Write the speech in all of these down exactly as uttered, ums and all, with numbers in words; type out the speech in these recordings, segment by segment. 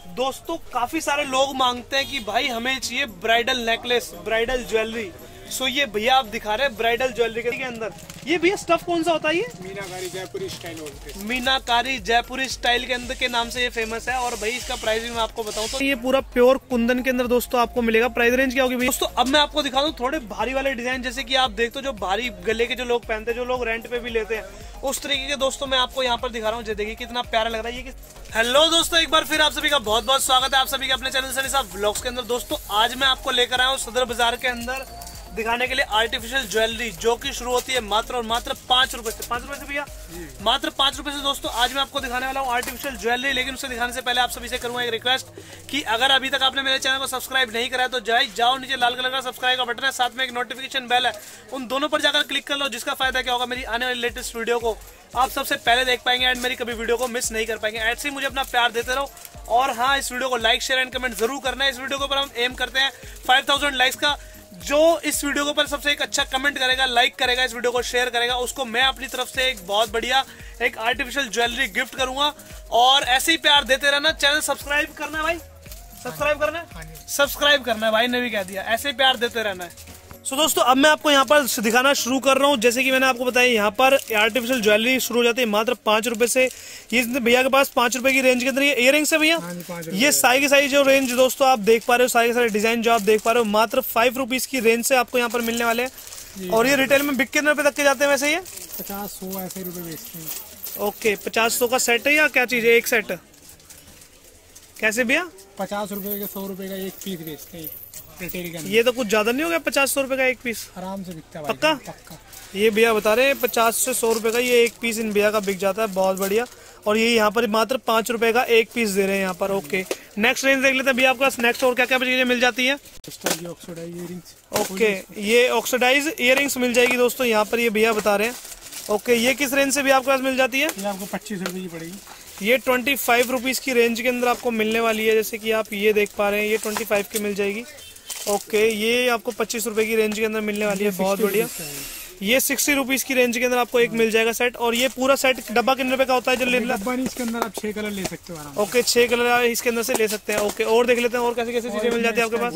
दोस्तों काफी सारे लोग मांगते हैं कि भाई हमें चाहिए bridal necklace, bridal jewellery. So ये भैया आप दिखा रहे हैं ब्राइडल ज्वेलरी के अंदर। ये भैया स्टफ कौन सा होता है? ये मीनाकारी जयपुरी स्टाइल होते हैं। मीनाकारी जयपुरी स्टाइल के अंदर के नाम से ये फेमस है। और भाई इसका प्राइस भी मैं आपको बताऊं तो ये पूरा प्योर कुंदन के अंदर दोस्तों आपको मिलेगा। प्राइस रेंज क्या होगी भैया? दोस्तों अब मैं आपको दिखा दूं थोड़े भारी वाले डिजाइन, जैसे कि आप देखते हो जो भारी गले के जो लोग पहनते हैं, जो लोग रेंट पे भी लेते हैं, उस तरीके के दोस्तों मैं आपको यहाँ पर दिखा रहा हूँ। देखिए कितना प्यारा लग रहा है ये। हेलो दोस्तों, एक बार फिर आप सभी का बहुत बहुत स्वागत है आप सभी का अपने चैनल सनी साहब व्लॉग्स के अंदर। दोस्तों आज मैं आपको लेकर आया हूँ सदर बाजार के अंदर दिखाने के लिए आर्टिफिशियल ज्वेलरी, जो कि शुरू होती है मात्र और मात्र पांच रुपए से। पांच रुपए से भैया, मात्र पांच रुपए से। दोस्तों आज मैं आपको दिखाने वाला हूँ आर्टिफिशियल ज्वेलरी, लेकिन उससे दिखाने से पहले आप सभी से करूंगा एक रिक्वेस्ट कि अगर अभी तक आपने मेरे चैनल को सब्सक्राइब नहीं करा है तो जाए जाओ, नीचे लाल कलर का सब्सक्राइब का बटन है, साथ में एक नोटिफिकेशन बेल है, उन दोनों पर जाकर क्लिक कर लो, जिसका फायदा क्या होगा, मेरी आने वाली लेटेस्ट वीडियो को आप सबसे पहले देख पाएंगे एंड मेरी कभी वीडियो को मिस नहीं कर पाएंगे। ऐसे ही मुझे अपना प्यार देते रहो। और हाँ, इस वीडियो को लाइक शेयर एंड कमेंट जरूर करना है। इस वीडियो के ऊपर हम एम करते हैं फाइव थाउजेंड लाइक्स का। जो इस वीडियो के ऊपर सबसे एक अच्छा कमेंट करेगा, लाइक करेगा, इस वीडियो को शेयर करेगा, उसको मैं अपनी तरफ से एक बहुत बढ़िया एक आर्टिफिशियल ज्वेलरी गिफ्ट करूंगा। और ऐसे ही प्यार देते रहना। चैनल सब्सक्राइब करना है भाई, सब्सक्राइब करना है, सब्सक्राइब करना है भाई ने भी कह दिया। ऐसे ही प्यार देते रहना है। सो so, दोस्तों अब मैं आपको यहाँ पर दिखाना शुरू कर रहा हूँ। जैसे कि मैंने आपको बताया, यहाँ पर आर्टिफिशियल ज्वेलरी शुरू हो जाती है मात्र पांच रुपए से। ये भैया के पास पांच रुपए की रेंज के अंदर ये इयररिंग्स है भैया। ये सारी की सारी जो रेंज दोस्तों आप देख पा रहे हो, सारे के सारे डिजाइन जो आप देख पा रहे हो, मात्र फाइव रुपीज की रेंज से आपको यहाँ पर मिलने वाले हैं। और ये रिटेल में बिक कितने रुपए तक के जाते हैं वैसे? ये पचास सौ ऐसे रुपए बेचते हैं। ओके, पचास सौ का सेट है या क्या चीज है? एक सेट कैसे भैया? पचास रुपए का सौ रुपए का एक पीस बेचते हैं रिटेल के अंदर। ये तो कुछ ज्यादा नहीं हो गया? पचास सौ रुपए का एक पीस आराम से बिकता है। पक्का? पक्का। ये भैया बता रहे हैं पचास से सौ रुपए का ये एक पीस इन भैया का बिक जाता है। बहुत बढ़िया। और ये यहाँ पर मात्र पांच रुपए का एक पीस दे रहे हैं यहाँ पर। ओके, नेक्स्ट रेंज देख लेते हैं भैया आपका नेक्स्ट और क्या क्या चीजें मिल जाती है। ओके, ये ऑक्सीडाइज इयररिंग्स मिल जाएगी दोस्तों यहाँ पर, ये भैया बता रहे हैं। ओके, ये किस रेंज से भी आपके पास मिल जाती है? ये आपको पच्चीस रुपए की पड़ेगी। ये ट्वेंटी फाइव रुपीज की रेंज के अंदर आपको मिलने वाली है। जैसे कि आप ये देख पा रहे हैं, ये ट्वेंटी फाइव की मिल जाएगी। ओके, ये आपको पच्चीस रुपए की रेंज के अंदर मिलने वाली है। बहुत बढ़िया। ये सिक्सटी रुपीज की रेंज के अंदर आपको एक मिल जाएगा सेट। और ये पूरा सेट डब्बा कितने रुपए का होता है? जो ले डब्बा नहीं, इसके अंदर आप छह कलर ले सकते हो। ओके, छह कलर इसके अंदर से ले सकते हैं। ओके, और देख लेते हैं और कैसे कैसे चीजें मिल जाती है आपके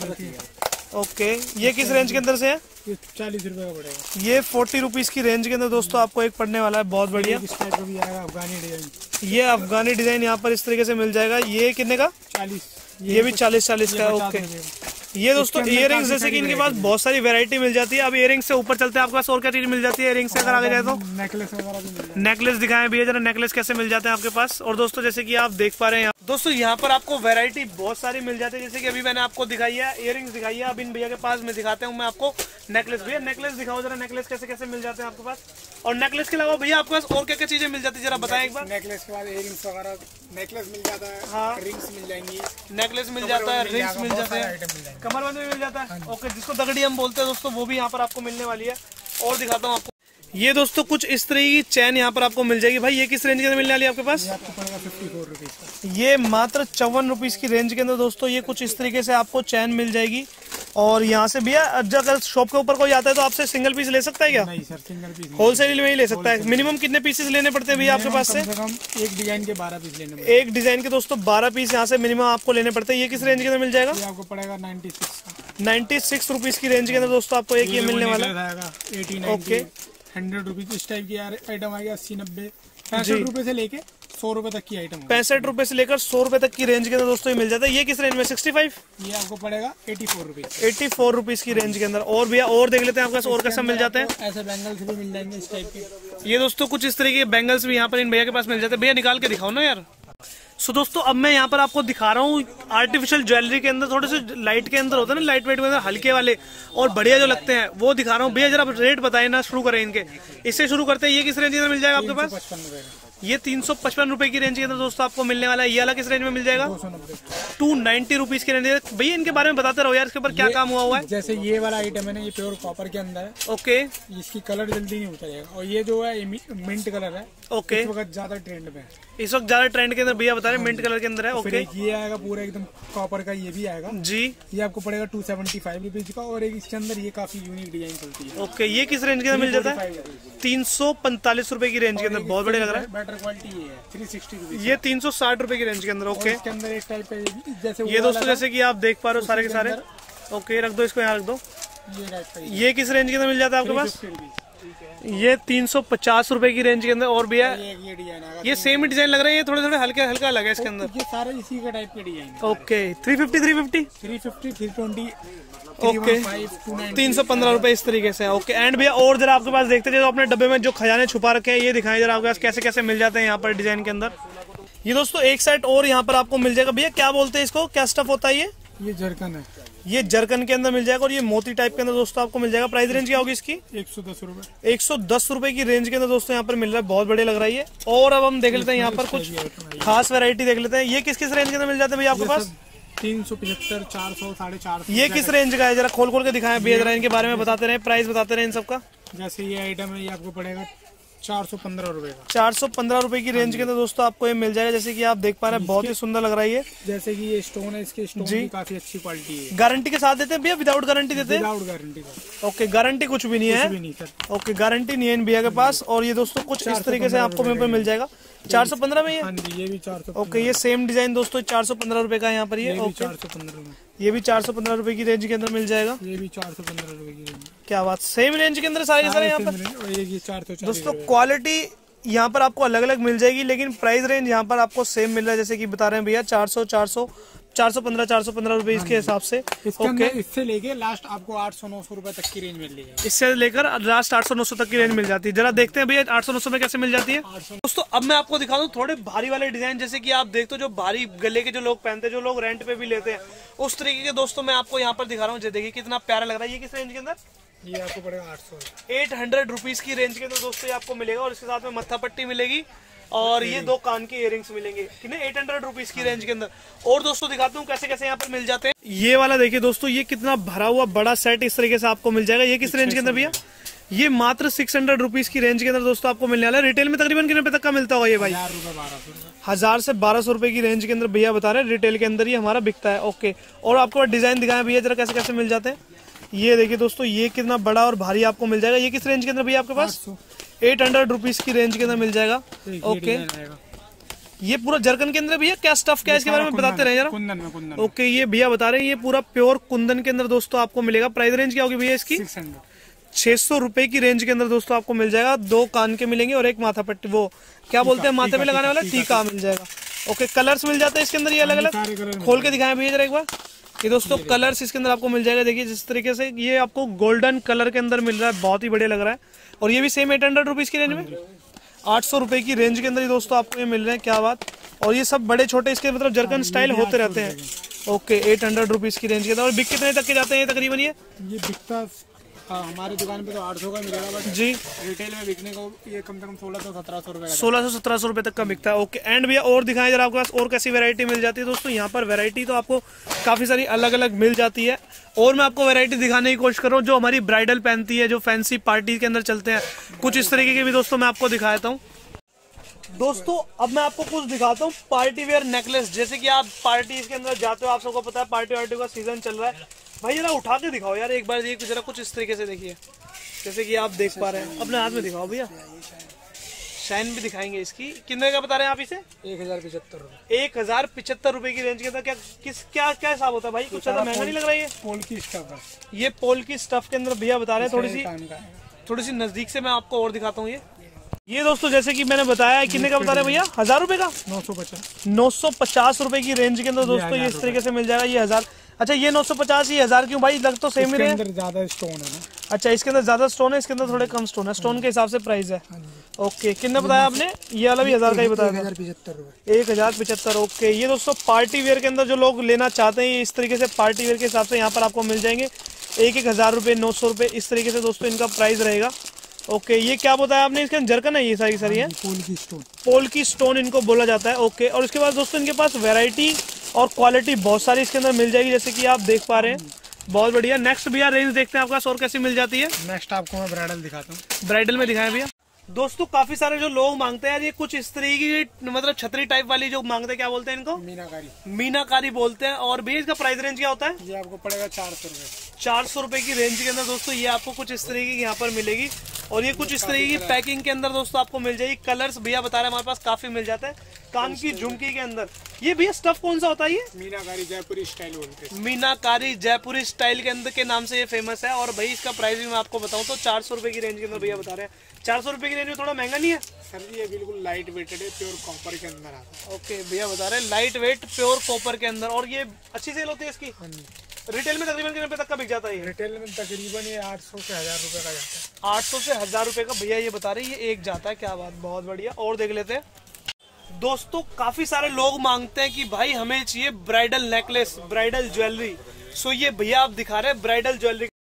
पास। ओके, ये किस रेंज के अंदर से है? ये चालीस रुपए का पड़ेगा। ये फोर्टी रुपीज की रेंज के अंदर दोस्तों आपको एक पड़ने वाला है। बहुत बढ़िया। अफगानी डिजाइन, ये अफगानी डिजाइन यहाँ पर इस तरीके से मिल जाएगा। ये कितने का? चालीस। ये भी चालीस चालीस का। ओके, ये दोस्तों इयररिंग्स, जैसे कि इनके पास बहुत सारी वैरायटी मिल जाती है। अब इयररिंग्स से ऊपर चलते हैं, आपके पास और क्या चीज मिल जाती है इयररिंग्स से अगर आगे जाए तो? नेकलेस वगैरह भी मिल जाते हैं। नेकलेस दिखाएं भैया जरा, नेकलेस कैसे मिल जाते हैं आपके पास। और दोस्तों जैसे कि आप देख पा रहे हैं दोस्तों, यहाँ पर आपको वैरायटी बहुत सारी मिल जाती है। जैसे कि अभी मैंने आपको दिखाई है इयररिंग्स दिखाई है, अब इन भैया के पास में दिखाते हूँ मैं आपको नेकलेस। भैया नेकलेस दिखाओ जरा, नेकलेस कैसे कैसे मिल जाते हैं आपके पास। और नेकलेस के अलावा भैया आपके पास और क्या क्या चीजें मिल जाती है जरा बताएं एक बार। नेकलेस के बाद इयररिंग्स वगैरह, नेकलेस मिल जाता है। हाँ, रिंग्स मिल जाएंगी, नेकलेस मिल जाता है, रिंग्स मिल जाते हैं, कमरबंद भी मिल जाता है। ओके, जिसको दगड़ी हम बोलते हैं दोस्तों, वो भी यहाँ पर आपको मिलने वाली है। और दिखाता हूँ आपको, ये दोस्तों कुछ इस तरह की चैन यहाँ पर आपको मिल जाएगी। भाई ये किस रेंज के अंदर मिलने वाली है आपके पास? ये आपको पड़ेगा फिफ्टी फोर रुपीज का। ये मात्र चौवन रुपीज की रेंज के अंदर दोस्तों ये कुछ इस तरीके से आपको चैन मिल जाएगी। और यहाँ से भैया अगर शॉप के ऊपर कोई आता है तो आपसे सिंगल पीस ले सकता है क्या? नहीं सर, सिंगल पीस होलसेल में ही ले सकता है। मिनिमम कितने पीसेस लेने पड़ते हैं भैया आपके पास से? एक डिजाइन के बारह पीस लेने पड़ते हैं। एक डिजाइन के दोस्तों बारह पीस यहाँ से मिनिमम आपको लेने पड़ते हैं। ये किस रेंज के अंदर मिल जाएगा? ये आपको पड़ेगा नाइन्टी सिक्स का। नाइन्टी सिक्स रुपीज की रेंज के अंदर दोस्तों आपको एक ये मिलने वाला है। ओके, हंड्रेड रुपीज इस टाइप की आइटम आएगी। अस्सी नब्बे पैंसठ रुपए से लेके सौ रुपए तक की आइटम। पैंसठ रुपए से लेकर सौ रुपए तक की रेंज के अंदर दोस्तों ये मिल जाता है। ये किस रेंज में? Sixty five. ये आपको पड़ेगा eighty four rupees. Eighty four rupees की रेंज के अंदर। और भैया और देख लेते हैं आपके पास और कैसा मिल जाते हैं। ऐसे बैंगल्स भी मिल जाएंगे इस टाइप के। ये दोस्तों कुछ इस तरीके के बैंगल्स भी यहाँ पर इन भैया के पास मिल जाते हैं। भैया निकाल के दिखाओ ना यार। सो दोस्तों अब मैं यहाँ पर आपको दिखा रहा हूँ आर्टिफिशियल ज्वेलरी के अंदर थोड़े से लाइट के अंदर होते हैं ना, लाइट वेट के अंदर हल्के वाले और बढ़िया जो लगते हैं वो दिखा रहा हूँ। भैया जरा रेट बताए ना, शुरू करें इनके। इससे शुरू करते हैं। ये किस रेंज के अंदर मिल जाएगा आपके पास? ये तीन सौ पचपन रुपए की रेंज के अंदर दोस्तों आपको मिलने वाला है। ये वाला किस रेंज में मिल जाएगा? टू नाइन्टी रुपीज की रेंज। भैया इनके बारे में बताते रहो यार, इसके ऊपर क्या काम हुआ हुआ है। जैसे ये वाला आइटम है ना, ये प्योर कॉपर के अंदर है। ओके, इसकी कलर जल्दी नहीं उतरेगा। और ये जो है मिंट कलर है। ओके, इस वक्त ज्यादा ट्रेंड में है। इस वक्त ज्यादा ट्रेंड के अंदर भैया बता रहे हैं, मिंट कलर के अंदर है। ओके, ये आएगा पूरा एकदम कॉपर का, ये भी आएगा जी। ये आपको पड़ेगा टू सेवेंटी फाइव रुपीज का, और एक इसके अंदर ये काफी यूनिक डिजाइन चलती है। ओके, ये किस रेंज के अंदर मिल जाता है? तीन सौ पैंतालीस रुपए की रेंज के अंदर, बहुत बढ़िया लग रहा है। बेटर क्वालिटी ये है, थ्री सिक्सटी रुपीज, ये तीन सौ साठ रुपए की रेंज के अंदर। ओके, इसके अंदर एक टाइप का जैसे ये दोस्तों जैसे कि आप देख पा रहे हो सारे के सारे। ओके, रख दो इसको, यहाँ रख दो। ये किस रेंज के अंदर मिल जाता है आपके पास? ये तीन सौ पचास रुपए की रेंज के अंदर। और भैया ये डिजाइन आएगा, ये सेम ही डिजाइन लग रहे हैं, ये थोड़े थोड़े हल्के हल्का अलग है इसके अंदर। ये सारे इसी का टाइप के design. Okay, three fifty three fifty three fifty three twenty okay, तीन सौ पंद्रह रुपए इस तरीके से। ओके, एंड भैया और जरा आपके पास देखते हैं जो अपने डब्बे में जो खजाने छुपा रखे हैं, ये दिखाएं जरा आपके पास कैसे कैसे मिल जाते हैं यहाँ पर डिजाइन के अंदर। ये दोस्तों एक सेट और यहाँ पर आपको मिल जाएगा। भैया क्या बोलते हैं इसको, क्या स्टफ होता है ये? ये जरकन है, ये जरकन के अंदर मिल जाएगा, और ये मोती टाइप के अंदर दोस्तों आपको मिल जाएगा। प्राइस रेंज क्या होगी इसकी? एक सौ दस रुपए एक सौ दस रुपए की रेंज के अंदर दोस्तों यहाँ पर मिल रहा है, बहुत बढ़िया लग रहा है ये। और अब हम देख लेते हैं यहाँ पर कुछ खास वैरायटी देख लेते हैं। ये किस किस रेंज के अंदर मिल जाते हैं भैया आपके पास? तीन सौ पचहत्तर, चार सौ, साढ़े चार सौ। ये किस रेंज का है, जरा खोल खोल के दिखाएं भैया, जरा इनके बारे में बताते रहे, प्राइस बताते रहे इन सबका। जैसे ये आइटम है, ये आपको पड़ेगा चार सौ पंद्रह रुपए का। चार सौ पंद्रह रुपए की रेंज के अंदर दोस्तों आपको ये मिल जाएगा। जैसे कि आप देख पा रहे हैं, बहुत ही सुंदर लग रहा है ये। जैसे कि ये स्टोन है, इसके स्टोन की काफी अच्छी क्वालिटी है। गारंटी के साथ देते हैं भैया, विदाउट गारंटी देते हैं? विदाउट गारंटी का। ओके, गारंटी कुछ भी नहीं है? भी नहीं सर। ओके, गारंटी नहीं है इन भैया के पास। और ये दोस्तों कुछ इस तरीके से आपको यहाँ पर मिल जाएगा। चार सौ पंद्रह में ये? हाँ जी, ये भी चार सौ। ओके, ये सेम डिजाइन दोस्तों चार सौ पंद्रह रुपए का यहाँ पर ये। ओके, चार सौ पंद्रह में ये भी चार सौ पंद्रह रुपए की रेंज के अंदर मिल जाएगा। ये भी चार सौ पंद्रह रुपए की रेंज। क्या बात, सेम रेंज के अंदर सारे सारे यहाँ पर। ये चार सौ दोस्तों क्वालिटी यहाँ पर आपको अलग अलग मिल जाएगी, लेकिन प्राइस रेंज यहाँ पर आपको सेम मिल रहा है। जैसे कि बता रहे हैं भैया, चार सौ चार सौ चार सौ पंद्रह चार सौ पंद्रह रुपए इसके हिसाब से। ओके, इससे लेके लास्ट आपको आठ सौ नौ सौ रुपए तक की रेंज मिल रही है। इससे लेकर लास्ट आठ सौ नौ सौ तक की रेंज मिल जाती है। जरा देखते हैं भैया आठ सौ नौ सौ में कैसे मिल जाती है। दोस्तों अब मैं आपको दिखा दूं थोड़े भारी वाले डिजाइन, जैसे कि आप देखते हो जो भारी गले के जो लोग पहनते हैं, जो लोग रेंट पे भी लेते हैं, उस तरीके के दोस्तों मैं आपको यहाँ पर दिखा रहा हूँ। देखिए कितना प्यारा लग रहा है। ये किस रेंज के अंदर? ये आपको पड़ेगा आठ सौ एट हंड्रेड रुपीज की रेंज के अंदर दोस्तों ये आपको मिलेगा। और इसके साथ में मत्था पट्टी मिलेगी, और ये दो कान के इयरिंग्स मिलेंगे, कितने एट हंड्रेड रुपीज की रेंज के अंदर। और दोस्तों दिखाता हूँ कैसे कैसे यहाँ पर मिल जाते हैं। ये वाला देखिए दोस्तों, ये कितना भरा हुआ बड़ा सेट इस तरीके से आपको मिल जाएगा। ये किस रेंज के अंदर भैया? ये मात्र सिक्स हंड्रेड रुपीज की रेंज के अंदर दोस्तों आपको मिलने वाला है। रिटेल में तकरीबन कितने रुपए तक का मिलता होगा ये भाई? हजार से बारह सौ रुपए की रेंज के अंदर भैया बता रहे हैं, रिटेल के अंदर ये हमारा बिकता है। ओके, और आपको डिजाइन दिखाएं भैया जरा कैसे कैसे मिल जाते हैं। ये देखिए दोस्तों, ये कितना बड़ा और भारी आपको मिल जाएगा। ये किस रेंज के अंदर भैया आपके पास? एट हंड्रेड रुपीज की रेंज के अंदर मिल जाएगा। ओके, ये पूरा जरकन के अंदर भैया क्या स्टफ क्या है इसके बारे में बताते रहे जरा। कुंदन में कुंदन। ओके, ये भैया बता रहे हैं ये पूरा प्योर कुंदन के अंदर दोस्तों आपको मिलेगा। प्राइस रेंज क्या होगी भैया इसकी? छह सौ रुपए की रेंज के अंदर दोस्तों आपको मिल जाएगा। दो कान के मिलेंगे और एक माथा पट्टी, वो क्या बोलते हैं माथे में लगाने वाला, टीका मिल जाएगा। ओके, कलर्स मिल जाते हैं इसके अंदर, ये अलग अलग खोल के दिखाएं भैया जरा एक बार। ये दोस्तों कलर्स इसके अंदर आपको मिल जाएगा। देखिए जिस तरीके से ये आपको गोल्डन कलर के अंदर मिल रहा है, बहुत ही बढ़िया लग रहा है। और ये भी सेम एट हंड्रेड रुपीज की रेंज में, आठ सौ रुपए की रेंज के अंदर ये दोस्तों आपको ये मिल रहे हैं। क्या बात। और ये सब बड़े छोटे इसके मतलब जरकन स्टाइल होते रहते हैं। ओके, एट हंड्रेड रुपीज की रेंज के अंदर। और बिक कितने तक के जाते हैं ये तकरीबन? ये ये बिकता हमारी दुकान पे तो आठ सौ का मिलेगा, बट जी रिटेल में बिकने को ये कम से कम सोलह सौ सत्रह सौ रुपए सोलह सौ सत्रह सौ रुपए तक का बिकता है। ओके, एंड भैया और दिखाएं जरा आपके पास और कैसी वैरायटी मिल जाती है। दोस्तों यहाँ पर वैरायटी तो आपको काफी सारी अलग अलग मिल जाती है, और मैं आपको वैरायटी दिखाने की कोशिश कर रहा हूँ जो हमारी ब्राइडल पहनती है, जो फैंसी पार्टी के अंदर चलते हैं, कुछ इस तरीके के भी दोस्तों मैं आपको दिखाता हूँ। दोस्तों अब मैं आपको कुछ दिखाता हूँ पार्टी वेयर नेकलेस। जैसे कि आप पार्टी के अंदर जाते हो, आप सबको पता है पार्टी वार्टी का सीजन चल रहा है। भाई जरा उठा के दिखाओ यार एक बार, ये जरा कुछ इस तरीके से देखिए, जैसे कि आप देख पा रहे हैं। अपने हाथ में दिखाओ भैया, शाइन भी दिखाएंगे इसकी। कितने का बता रहे हैं आप इसे? एक हजार पिछहत्तर रुपए एक हजार पिछहत्तर रुपए की रेंज के अंदर। क्या किस क्या क्या हिसाब होता है भाई? कुछ ज्यादा महंगा नहीं लग रहा है ये? पोल की स्टफ है, ये पोल की स्टफ के अंदर भैया बता रहे हैं। थोड़ी सी थोड़ी सी नजदीक से मैं आपको और दिखाता हूँ। ये ये दोस्तों जैसे कि मैंने बताया, कितने का बता रहे हैं भैया? हजार रुपए का, नौ सौ पचास नौ सौ पचास रुपए की रेंज के अंदर दोस्तों ये इस तरीके से मिल जाएगा। ये हजार, अच्छा ये नौ सौ पचास, ये हजार क्यों भाई? लग तो सेम ही रहे हैं। ज्यादा स्टोन है ना। अच्छा, इसके अंदर ज्यादा स्टोन है, इसके अंदर थोड़े कम स्टोन है, स्टोन के हिसाब से प्राइस है। ओके, कितने बताया आपने? ये वाला भी हजार का ही बताया था, एक हजार पिछहत्तर। ओके, ये दोस्तों पार्टी वेयर के अंदर जो लोग लेना चाहते हैं, इस तरीके से पार्टी वेयर के हिसाब से यहाँ पर आपको मिल जाएंगे। एक एक हजार रुपए, नौ सौ रुपए, इस तरीके से दोस्तों इनका प्राइस रहेगा। ओके, ये क्या बताया आपने? इसके अंदर जरकन है, ये सारी सारी है पोल की स्टोन, पोल की स्टोन इनको बोला जाता है। ओके, और उसके बाद दोस्तों इनके पास वैरायटी और क्वालिटी बहुत सारी इसके अंदर मिल जाएगी, जैसे कि आप देख पा रहे हैं। बहुत बढ़िया। नेक्स्ट भैया रेंज देखते हैं आपका और कैसी मिल जाती है। नेक्स्ट आपको मैं ब्राइडल दिखाता हूँ। ब्राइडल में दिखाएं भैया। दोस्तों काफी सारे जो लोग मांगते हैं यार, ये कुछ इस तरह की मतलब छतरी टाइप वाली जो मांगते हैं, क्या बोलते हैं इनको? मीनाकारी। मीनाकारी बोलते हैं। और भैया इसका प्राइस रेंज क्या होता है? ये आपको पड़ेगा चार सौ रूपये चार सौ रुपए की रेंज के अंदर दोस्तों ये आपको कुछ इस तरीके की यहाँ पर मिलेगी। और ये कुछ इस तरीके की पैकिंग के अंदर दोस्तों आपको मिल जाएगी। कलर्स भैया बता रहे हैं हमारे पास काफी मिल जाता है। कान की झुमकी के अंदर ये भैया स्टफ कौन सा होता है? ये मीनाकारी जयपुरी स्टाइल बोलते हैं। मीनाकारी जयपुरी स्टाइल के अंदर के नाम से ये फेमस है। और भाई इसका प्राइस भी मैं आपको बताऊं तो चार सौ रुपए की रेंज के अंदर भैया बता रहे हैं। चार सौ रुपए की रेंज में थोड़ा महंगा नहीं है सर जी? ये बिल्कुल लाइट वेटेड है, प्योर कॉपर के अंदर आता है। ओके भैया बता रहे हैं लाइट वेट प्योर कॉपर के अंदर। और ये अच्छी सेल होती है इसकी? रिटेल में तकरीबन कितने तक का बिक जाता है? रिटेल में तकरीबन ये आठ सौ से हजार रुपए का जाता है। आठ सौ से हजार रुपए का भैया ये बता रहे हैं ये एक जाता है। क्या बात, बहुत बढ़िया। और देख लेते हैं दोस्तों, काफी सारे लोग मांगते हैं कि भाई हमें चाहिए bridal necklace, bridal jewellery. So ये भैया आप दिखा रहे हैं ब्राइडल ज्वेलरी।